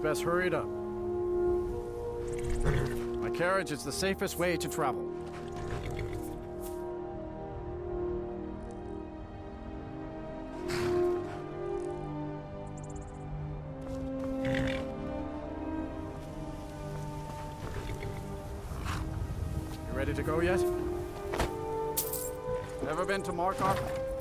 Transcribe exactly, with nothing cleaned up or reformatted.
You'd best hurry it up. My carriage is the safest way to travel. You ready to go yet? Never been to Markarth?